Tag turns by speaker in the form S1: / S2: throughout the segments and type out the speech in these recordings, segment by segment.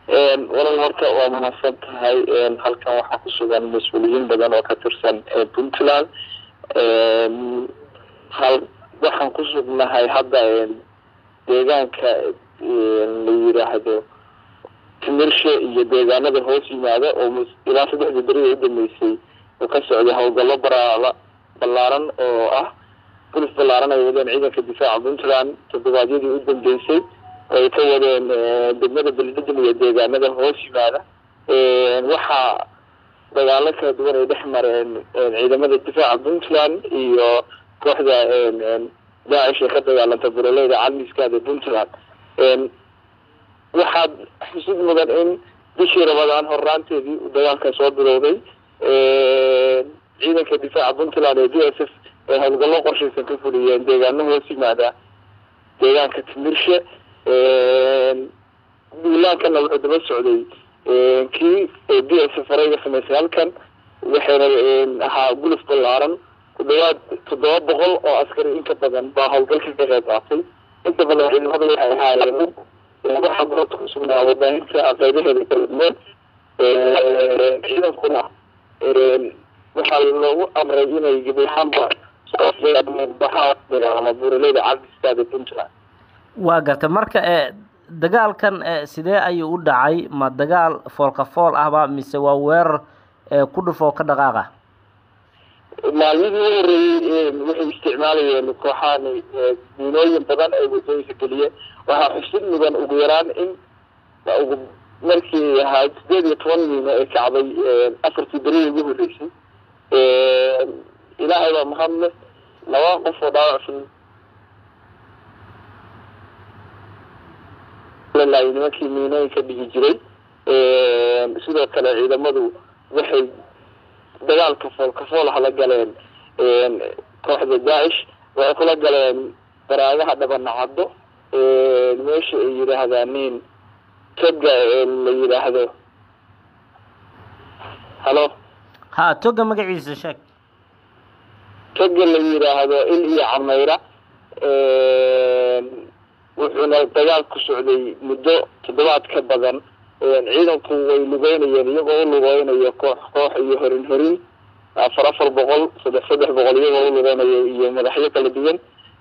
S1: walal horta waa mahadsan tahay halkan waxaa ku sugan mas-uuliyiin badan oo ka tirsan Puntland waxaan ku sugnahay hadda deegaanka la yiraahdo Timirshe iyo deegaanada hoos yimaada oo ilaa 3 beri u dhameysay oo ka socday hawlgallo ballaaran oo ah pulis ballaaran ay wadeen ciidanka difaaca Puntland todobaadyadii u dambeysay ay ka wadeen degmada Beledweyne iyo deegaanada hoos yimaada waxaa dagaalo kala duwan ay dhex mareen ciidamada difaaca Puntland iyo kooxda Daesh ee ka dagaalanta buraleyda caalamiska ee Puntland waxaa xusid mudan in bishii Ramadaan horraanteedii dagaalka soo bilowday ciidanka difaaca Puntland ee DSF ee hawlgallo qorshaysan ka fuliyeen deegaano hoos yimaada deegaanka Timirshe duulaankana wuxuu daba socday kii DSF farayga sameysay halkan waxayna ahaa guluf ballaaran ku dhawaad 700 oo askari inka badan baa hawlgalka ka qayb qaatay inta badan ciidamada waxay ahaayeen waxaa goobta ku sugnaa warbaahinta aqaydaheeda kala duwan ciidankuna waxaa loogu amray inay gabayaanba ama buraleyda caalamiska ee Puntland
S2: waa garta marka dagaalkan sidee ayuu u dhacay ma dagaal foolka fool ahba mise waa weerar ku dhufo ka dhaqaaqa
S1: maalmihii horeeyay waxay isticmaalayeen kooxahan diinooyin badan ay wadooyinka geliyeen waxaa xusid mudan ugu yaraan in markii ahayd 18 miino ee kacday 4 beri ugu horeysay ilaahay baa mahadle 2 qof oo dhaawacsan nimankii miinooyinka dhigi jiray sidoo kale ciidamadu waxay dagaalka foolka fool la galeen kooxda Daesh waxay kula galeen baraagaha dhabanacado meesha ay yiraahdaan toga la yiraahdo halo
S2: toga magaciisa sheeg
S1: toga la yiraahdo il iyo Camayra wuxuuna dagaal ku socday muddo 7 ka badan ciidanku way lugeynayeen iyagoo lugeynaya koox iyo horin 400 300 iyagoo lugeynaya iyo madaxyo kala duwan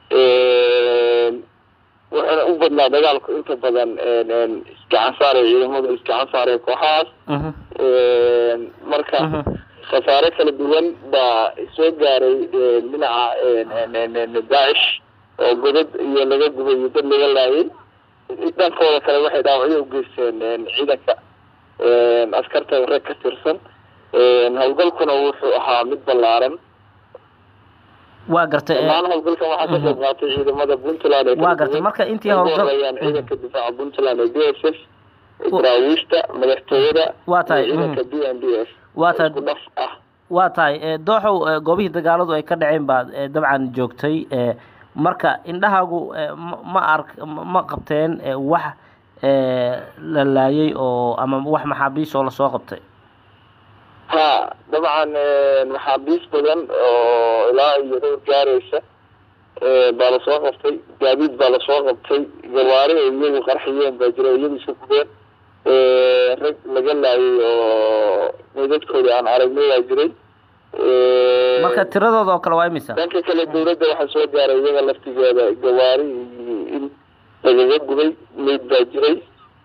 S1: waxaana u badnaa dagaalku inta badan iskacan saaray ciidamadu iskacan saaray kooxaas marka khasaare kala duwan baa soo gaaray dhinaca Daesh oo godad iyo laga gubay dad laga laayay dhankooda kale waxay dhaawacyo u geysteen ciidanka askarta reer ka tirsan hawlgalkuna wuxuu ahaa mid ballaaran
S2: waa gartay
S1: hawlgalkan waxaa ka qayb qaatay ciidamada Puntland
S2: waa gartay marka intii hawlgalkan
S1: ciidanka difaaca Puntland ee DSF Ibraawista madaxtooyada
S2: waa tahay
S1: ciidanka BNDF
S2: waa tahay dooxow goobihii dagaaladu ay ka dhaceen baad dabcan joogtay marka indhahaagu ma qabteen wax la laayay oo ama wax maxaabiis oo la soo qabtay
S1: dabcan maxaabiis badan oo ilaa iyo dhowr gaaraysa baa la soo qabtay gaadiid baa la soo qabtay gawaari ay iyagu qarxiyeen baa jira iyagu isku gubeen rag laga laayay oo meedadkooda aan aragnay baa jiray
S2: marka tiradooda oo kale waa imisa
S1: dhanka kale dawladda waxaa soo gaaray iyaga laftigeeda gawaari in lagaga gubay meyd baa jiray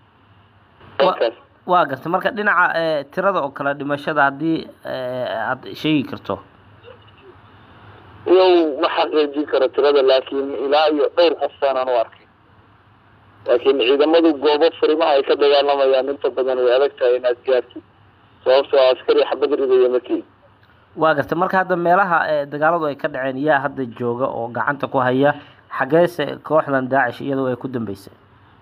S2: waa garta marka dhinaca tirada oo kale dhimashada haddii aad sheegi karto
S1: ma xaqiijin karo tirada laakiin ilaa iyo dhowr qof baan u arkay laakiin ciidamadu goobo furimaha ay ka dagaalamayaan inta badan way adag tahay inaad gaartid sababtoo askari xabad ridaya markii
S2: waa garta marka hadda meelaha dagaaladu ay ka dhaceen yaa hadda jooga oo gacanta ku haya xageese kooxdan Daesh iyadoo ay ku dambeysay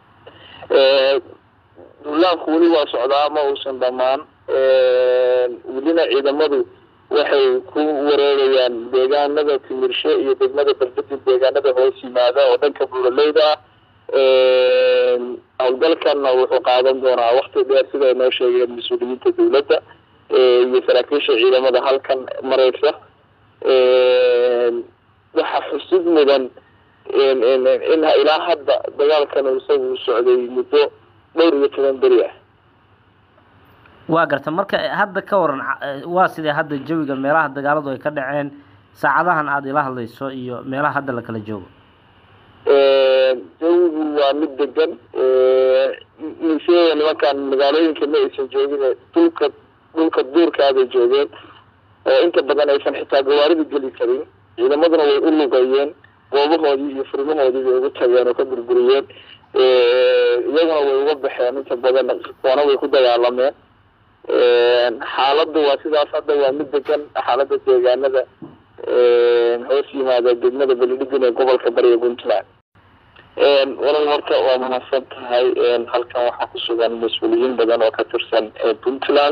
S1: duulaanku weli waa socdaa ma uusan dhammaan welina ciidamadu waxay ku wareegayaan deegaanada Timirshe iyo degmada Beledweyne deegaanada hoos yimaada oo dhanka buraleyda hawlgalkanna wuxuu qaadan doonaa waqti dheer sida ay noo sheegeen mas-uuliyiinta dawladda iyo saraakiisha ciidamada halkan maraysa waxaa xusid mudan in ilaa hadda dagaalkan isagu socday muddo dhowr iyo 10 beri ah
S2: waa garta marka hadda ka waran waa sidee hadda jawiga meelaha dagaaladu ay ka dhaceen saacadahan aad ila hadlayso iyo meelaha hadda la kala joogo
S1: jawigu waa mid degan misee nimankan magaalooyinka ma aysan joogin dhulka duurkaaday joogeen oo inta badan aysan xitaa gawaarida geli karin ciidamaduna way u lugayeen goobahoodii iyo furmahoodii bay ugu tageen oo ka burburiyeen iyaguna way uga baxeen inta badan koona way ku dagaalameen xaaladdu waa sidaas hadda waa mid degan xaaladda deegaanada hoos yimaada degmada Beledweyne ee gobolka Bariga Puntland walaal horta waa mahadsan tahay halkan waxaa ku sugan mas'uuliyiin badan oo ka tirsan Puntland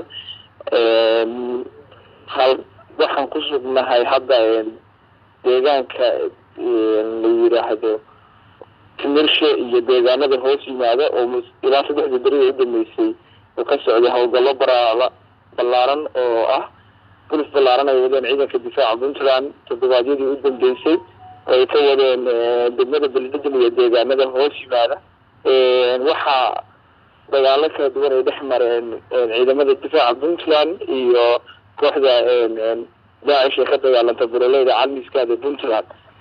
S1: waxaan ku sugnahay hadda deegaanka la yiraahdo Timirshe iyo deegaanada hoos yimaada oo ilaa 3 beri u dhameysay oo ka socda hawlgallo ballaaran oo ah بوليس بلارنا يودين عيدا كدفاع بنتلان تدباجي دي قدام ديسي ويكودين دمنا بالدجم يديقا مدى هوشي معنا وحا دقالك دوار يدحمر عيدا مدى الدفاع بنتلان iyo kooxda daacish ka dagaalanta buraleyda calmiskaada Puntland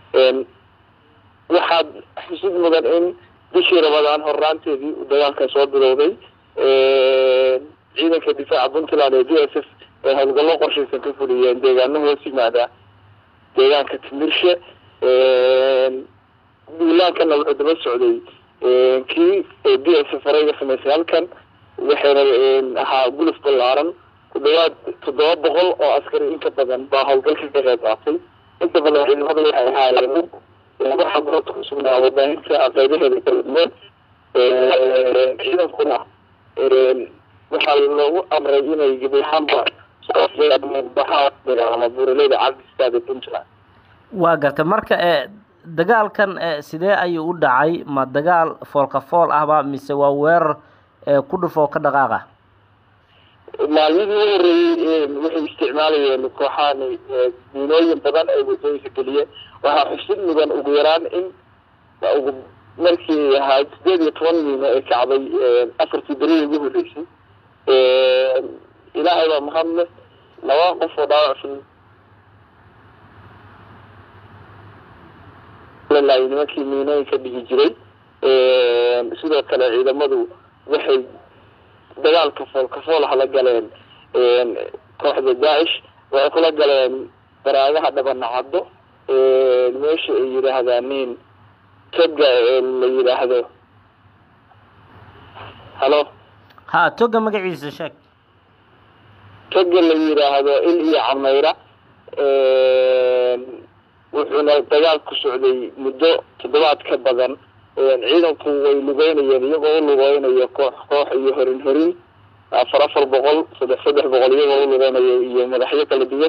S1: waxaad xisud mudan in bishii Ramadaan horaanteedii dagaalka soo bilowday ciidanka difaaca Puntland ee DSF hawlgallo qorshaysan ka fuliyeen deegaano hoos yimaada deegaanka Timirshe duulaankana wuxuu daba socday kii DSF farayga sameysay halkan waxayna ahaa guluf ballaaran ku dhawaad 700 oo askari inka badan baa hawlgalka ka qayb qaatay inta badan ciidamada waxay ahaayeen waxa goobta ku sugnaa wadaaninta aqaydaheeda kala duwan ciidankuna waxaa loogu amray inay gabayaanba
S2: waa garta marka dagaalkan sidee ayuu u dhacay ma dagaal foolka fool ahba mise waa weerar ku dhufo ka dhaqaaqa
S1: maalmihii ugu horeeyay waxay isticmaalayeen kooxahan diinooyin badan ay wadooyinka geliyeen waxaa xusid mudan ugu yaraan in markii ahaa 18 miino ay kacday 4 beri ugu horeysay ilaahay baa mahadle laba qof oo dhaawacsan nimankii miinooyinka dhigi jiray sidoo kale ciidamadu waxay dagaalka foolka la galeen kooxda daacish waxay kula galeen baraagaha dhabanacado meesha ay yidhaahdaan nin toga la yidhaahdo halo
S2: ha toga magaciisa sheeg
S1: toga la yiraahdo il iyo camayra wuxuuna dagaal ku socday muddo 7 ka badan ciidanku way lugeynayeen iyagoo lugeynaya koox iyo horin 400 300 iyagoo lugeynaya iyo madaxyo kala duwan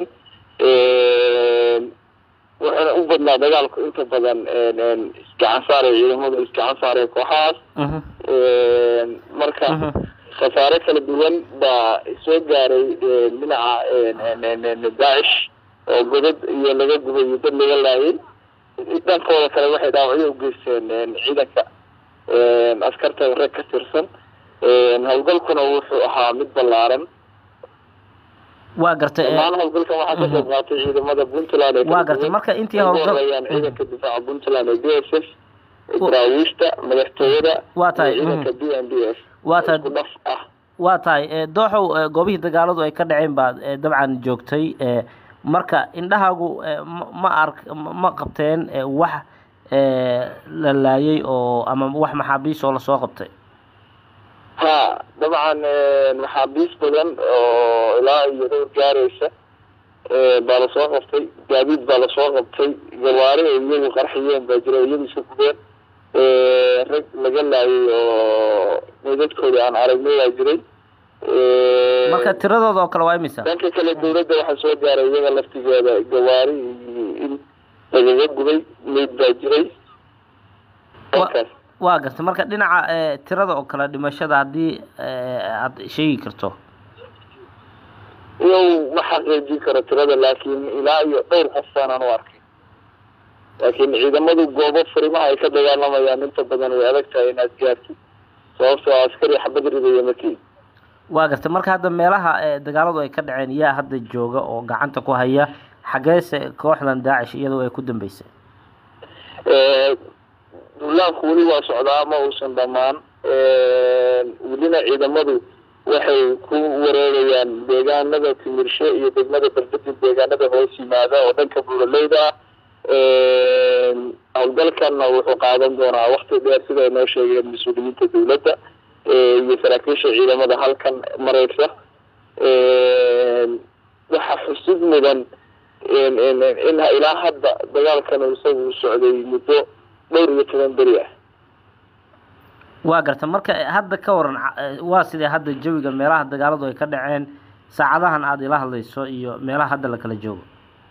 S1: waxaana u badnaa dagaalku inta badan iskacan saaray ciidamada iskacan saaray kooxaas marka خسارة كلا دوان با سو غاري dhinaca daacish oo godad iyo laga gubay dad laga laayay dhankooda kale waxay dhaawacyo u geysteen ciidanka askarta rag ka tirsan hawlgalkuna wuxuu ahaa mid ballaaran
S2: waa gartay
S1: hawlgalka waxaa ka qayb qaatay ciidamada Puntland
S2: waa gartay marka intii hawlgalka
S1: ciidanka difaaca Puntland ee DSF Israawiishta madaxtooyada
S2: waa tahay
S1: ciidanka BNDF
S2: waa tahay dooxow goobihii dagaaladu ay ka dhaceen baad dabcan joogtay marka indhahaagu ma qabteen wax la laayay oo ama wax maxaabiis oo la soo qabtay
S1: ha dabcan maxaabiis badan oo ilaa iyo dhowr gaaraysa baa la soo qabtay gaadiid baa la soo qabtay gawaari ay iyagu qarxiyeen baa jira iyagu isu gubeen rag laga laayay oo meedadkooda aan aragnay waa jiray
S2: marka tiradooda oo kale waa imisa
S1: dhanka kale dawladda waxaa soo gaaray iyaga laftigeeda gawaari in lagaga gubay meed baa jiray
S2: waa garta marka dhinaca tirada oo kale dhimashada haddii aad sheegi karto
S1: iyo ma xaqiijin karo tirada laakiin ilaa iyo dhowr qof aanan u arkay laakiin ciidamadu goobo fariimaha ay ka dagaalamayaan inta badan way adag tahay inaad gaartid sababtoo askari xabad ridaya markii
S2: waa gartay marka hadda meelaha dagaaladu ay ka dhaceen yaa hadda jooga oo gacanta ku haya xageese kooxdan daacish iyadoo ay ku dambeysay
S1: duulaanku weli waa socdaa ma uusan dhammaan welina ciidamadu waxay ku wareegayaan deegaanada timirshe iyo degmada berbedel deegaanada hoos yimaada oo dhanka buuraleyda ah howlgalkanna wuxuu qaadan doonaa waqti dheer sida ay noo sheegeen mas-uuliyiinta dowladda iyo saraakiisha ciidamada halkan mareysa waxa xusid mudan in ilaa hadda dagaalkan isagu socday muddo dhowr iyo 10 beri ah
S2: waa garta marka hadda ka waran waa sidee hadda jawiga meelaha dagaaladu ay ka dhaceen saacadahan aad ila hadlayso iyo meelaha hadda la kala joogo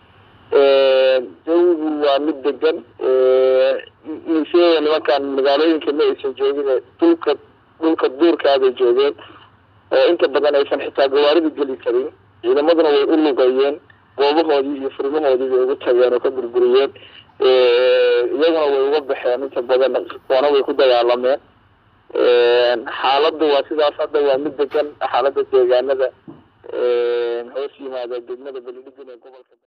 S1: jawigu waa mid degan nisheega nimankan magaalooyinka ma aysan joogin dhulka duurkaabay joogeen oo inta badan aysan xitaa gawaarida geli karin ciidamaduna way u lugayeen goobahoodii iyo furmahoodii bay ugu tageen oo ka burburiyeen iyaguna way uga baxeen inta badan koona way ku dagaalameen xaaladdu waa sidaas hadda waa mid degan xaaladda deegaanada hoos yimaada degmada Beledweyne ee gobolka